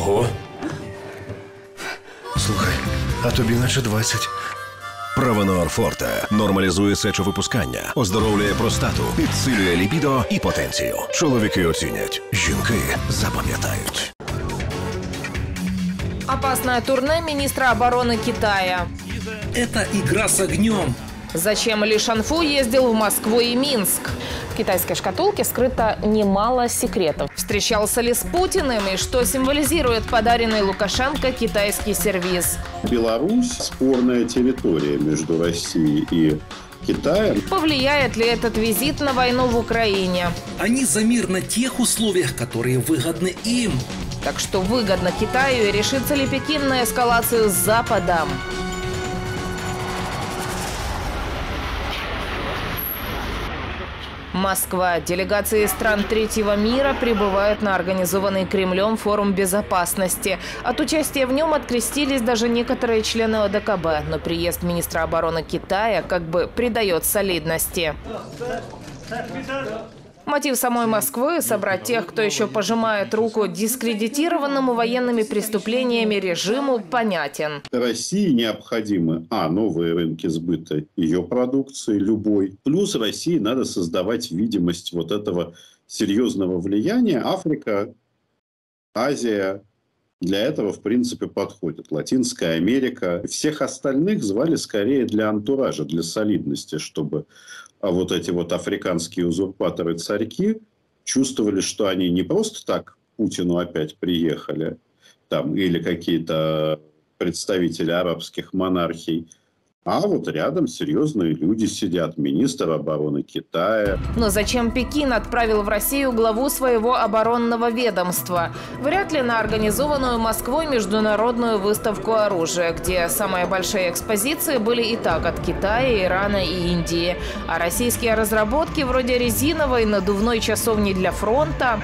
Ого. Слухай, а тобі наче 20. Правонор Форте нормалізує сечовипускання, оздоровлює простату, підсилює лібідо і потенцію. Чоловіки оцінять, жінки запам'ятають. Опасное турне министра обороны Китая. Это игра с огнем. Зачем Ли Шанфу ездил в Москву и Минск? В китайской шкатулке скрыто немало секретов. Встречался ли с Путиным и что символизирует подаренный Лукашенко китайский сервиз? Беларусь – спорная территория между Россией и Китаем. Повлияет ли этот визит на войну в Украине? Они за мир на тех условиях, которые выгодны им. Так что выгодно Китаю и решится ли Пекин на эскалацию с Западом? Москва. Делегации стран третьего мира прибывают на организованный Кремлем форум безопасности. От участия в нем открестились даже некоторые члены ОДКБ. Но приезд министра обороны Китая как бы придает солидности. Мотив самой Москвы – собрать тех, кто еще пожимает руку дискредитированному военными преступлениями режиму, понятен. России необходимы, новые рынки сбыта ее продукции, любой. Плюс России надо создавать видимость вот этого серьезного влияния. Африка, Азия для этого, в принципе, подходит. Латинская Америка. Всех остальных звали скорее для антуража, для солидности, чтобы... А вот эти вот африканские узурпаторы-царьки чувствовали, что они не просто так к Путину опять приехали, там, или какие-то представители арабских монархий, а вот рядом серьезные люди сидят, министр обороны Китая. Но зачем Пекин отправил в Россию главу своего оборонного ведомства? Вряд ли на организованную Москвой международную выставку оружия, где самые большие экспозиции были и так от Китая, Ирана и Индии. А российские разработки вроде резиновой надувной часовни для фронта...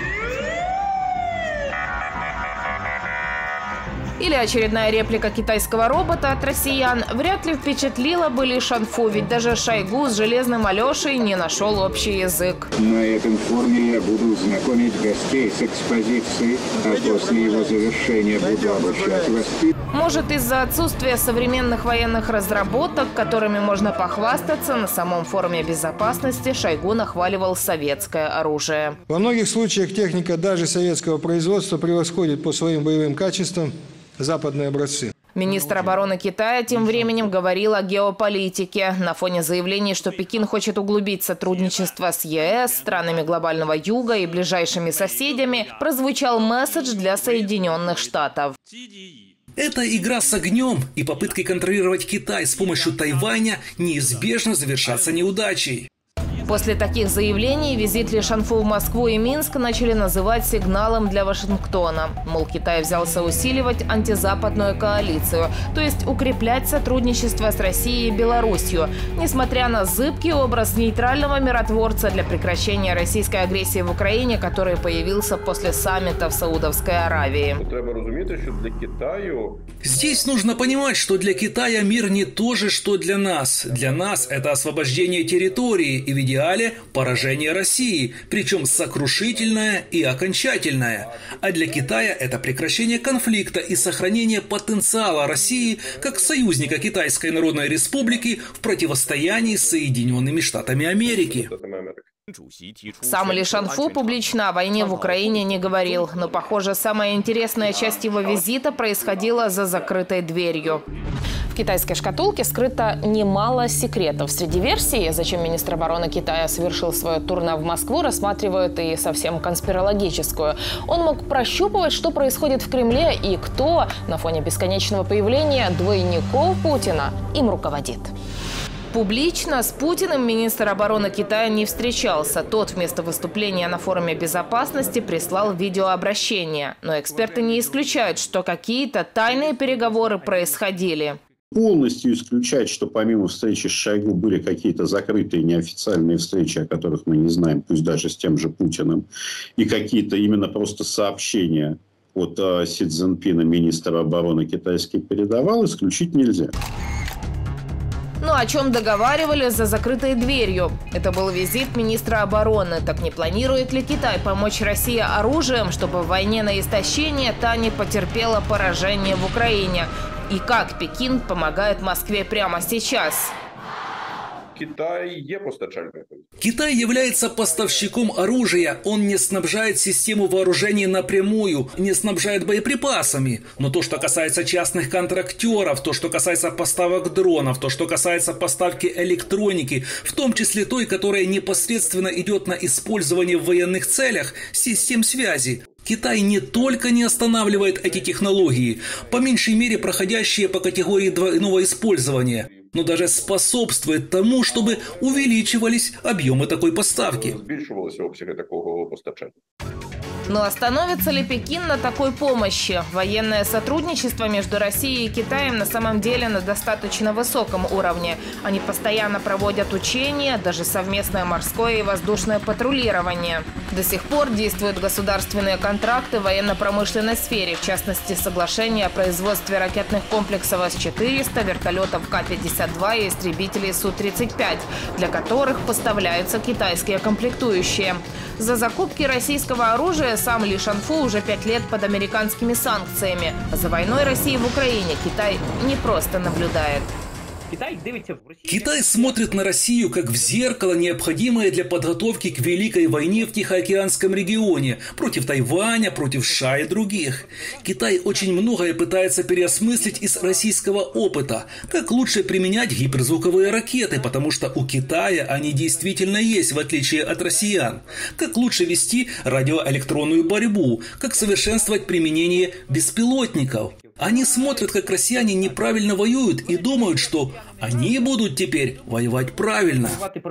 Или очередная реплика китайского робота от россиян вряд ли впечатлила бы Ли Шанфу, ведь даже Шойгу с Железным Алешей не нашел общий язык. На этом форуме я буду знакомить гостей с экспозицией, а после его завершения буду обучать вас. Может, из-за отсутствия современных военных разработок, которыми можно похвастаться, на самом форуме безопасности Шойгу нахваливал советское оружие. Во многих случаях техника даже советского производства превосходит по своим боевым качествам западные образцы. Министр обороны Китая тем временем говорил о геополитике. На фоне заявлений, что Пекин хочет углубить сотрудничество с ЕС, странами глобального юга и ближайшими соседями, прозвучал месседж для Соединенных Штатов. Эта игра с огнем и попытки контролировать Китай с помощью Тайваня неизбежно завершатся неудачей. После таких заявлений визит Ли Шанфу в Москву и Минск начали называть сигналом для Вашингтона. Мол, Китай взялся усиливать антизападную коалицию, то есть укреплять сотрудничество с Россией и Беларусью, несмотря на зыбкий образ нейтрального миротворца для прекращения российской агрессии в Украине, который появился после саммита в Саудовской Аравии. Здесь нужно понимать, что для Китая мир не то же, что для нас. Для нас это освобождение территории и в идеале поражение России, причем сокрушительное и окончательное. А для Китая это прекращение конфликта и сохранение потенциала России как союзника Китайской Народной Республики в противостоянии с Соединенными Штатами Америки. Сам Ли Шанфу публично о войне в Украине не говорил, но, похоже, самая интересная часть его визита происходила за закрытой дверью. В китайской шкатулке скрыто немало секретов. Среди версий, зачем министр обороны Китая совершил свое турне в Москву, рассматривают и совсем конспирологическую. Он мог прощупывать, что происходит в Кремле и кто на фоне бесконечного появления двойников Путина им руководит. Публично с Путиным министр обороны Китая не встречался. Тот вместо выступления на форуме безопасности прислал видеообращение. Но эксперты не исключают, что какие-то тайные переговоры происходили. Полностью исключать, что помимо встречи с Шойгу были какие-то закрытые неофициальные встречи, о которых мы не знаем, пусть даже с тем же Путиным, и какие-то именно просто сообщения от Си Цзиньпина, министра обороны китайский, передавал, исключить нельзя. Ну а о чем договаривались за закрытой дверью. Это был визит министра обороны. Так не планирует ли Китай помочь России оружием, чтобы в войне на истощение та не потерпела поражение в Украине? И как Пекин помогает Москве прямо сейчас? Китай является поставщиком оружия. Он не снабжает систему вооружений напрямую, не снабжает боеприпасами. Но то, что касается частных контрактеров, то, что касается поставок дронов, то, что касается поставки электроники, в том числе той, которая непосредственно идет на использование в военных целях, систем связи, Китай не только не останавливает эти технологии, по меньшей мере проходящие по категории двойного использования, но даже способствует тому, чтобы увеличивались объемы такой поставки. Но остановится ли Пекин на такой помощи? Военное сотрудничество между Россией и Китаем на самом деле на достаточно высоком уровне. Они постоянно проводят учения, даже совместное морское и воздушное патрулирование. До сих пор действуют государственные контракты в военно-промышленной сфере, в частности, соглашение о производстве ракетных комплексов С-400, вертолетов К-52 и истребителей Су-35, для которых поставляются китайские комплектующие. За закупки российского оружия сам Ли Шанфу уже 5 лет под американскими санкциями. А за войной России в Украине Китай не просто наблюдает. Китай смотрит на Россию как в зеркало, необходимое для подготовки к Великой войне в Тихоокеанском регионе, против Тайваня, против США и других. Китай очень многое пытается переосмыслить из российского опыта, как лучше применять гиперзвуковые ракеты, потому что у Китая они действительно есть, в отличие от россиян, как лучше вести радиоэлектронную борьбу, как совершенствовать применение беспилотников. Они смотрят, как россияне неправильно воюют, и думают, что они будут теперь воевать правильно.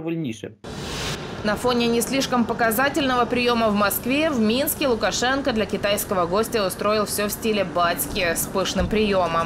На фоне не слишком показательного приема в Москве, в Минске Лукашенко для китайского гостя устроил все в стиле батьки с пышным приемом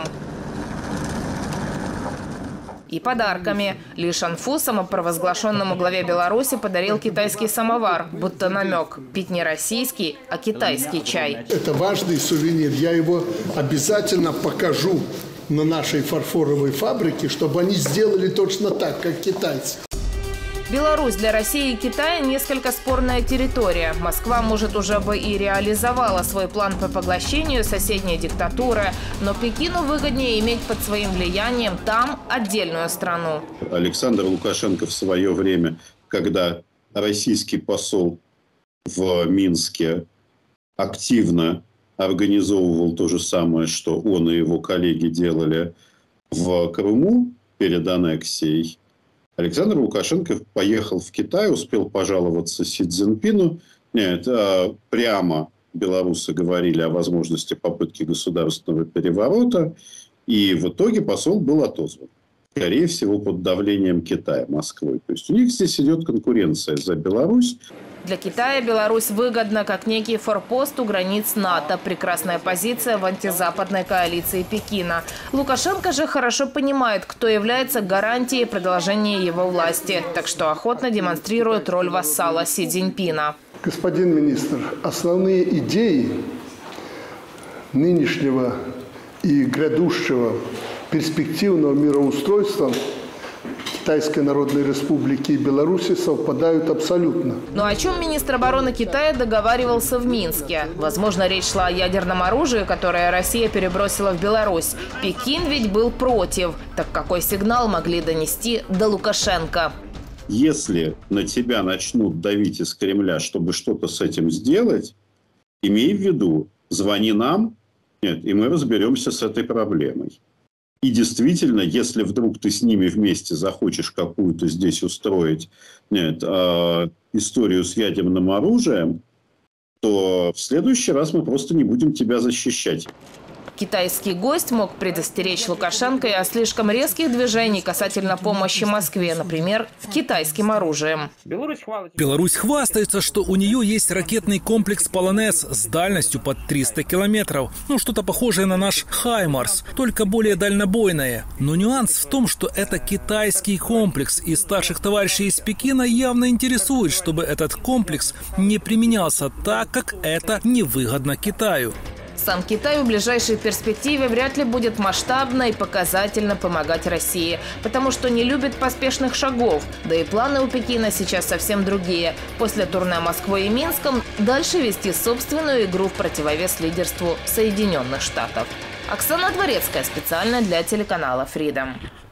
и подарками. Ли Шанфу, самопровозглашенному главе Беларуси, подарил китайский самовар, будто намек: пить не российский, а китайский чай. Это важный сувенир. Я его обязательно покажу на нашей фарфоровой фабрике, чтобы они сделали точно так, как китайцы. Беларусь для России и Китая несколько спорная территория. Москва, может, уже бы и реализовала свой план по поглощению соседней диктатуры, но Пекину выгоднее иметь под своим влиянием там отдельную страну. Александр Лукашенко в свое время, когда российский посол в Минске активно организовывал то же самое, что он и его коллеги делали в Крыму перед аннексией, Александр Лукашенко поехал в Китай, успел пожаловаться Си Цзиньпину. Нет, прямо белорусы говорили о возможности попытки государственного переворота. И в итоге посол был отозван. Скорее всего, под давлением Китая, Москвы. То есть у них здесь идет конкуренция за Беларусь. Для Китая Беларусь выгодна как некий форпост у границ НАТО. Прекрасная позиция в антизападной коалиции Пекина. Лукашенко же хорошо понимает, кто является гарантией продолжения его власти. Так что охотно демонстрирует роль вассала Си Цзиньпина. Господин министр, основные идеи нынешнего и грядущего перспективного мироустройства Китайской Народной Республики и Беларуси совпадают абсолютно. Но о чем министр обороны Китая договаривался в Минске? Возможно, речь шла о ядерном оружии, которое Россия перебросила в Беларусь. Пекин ведь был против. Так какой сигнал могли донести до Лукашенко? Если на тебя начнут давить из Кремля, чтобы что-то с этим сделать, имей в виду, звони нам, и мы разберемся с этой проблемой. И действительно, если вдруг ты с ними вместе захочешь какую-то здесь устроить историю с ядерным оружием, то в следующий раз мы просто не будем тебя защищать. Китайский гость мог предостеречь Лукашенко и о слишком резких движениях касательно помощи Москве, например, китайским оружием. Беларусь хвастается, что у нее есть ракетный комплекс «Полонез» с дальностью под 300 километров. Ну, что-то похожее на наш «Хаймарс», только более дальнобойное. Но нюанс в том, что это китайский комплекс, и старших товарищей из Пекина явно интересует, чтобы этот комплекс не применялся так, как это невыгодно Китаю. Сам Китай в ближайшей перспективе вряд ли будет масштабно и показательно помогать России, потому что не любит поспешных шагов. Да и планы у Пекина сейчас совсем другие. После турне Москвой и Минском дальше вести собственную игру в противовес лидерству Соединенных Штатов. Оксана Дворецкая специально для телеканала Freedom.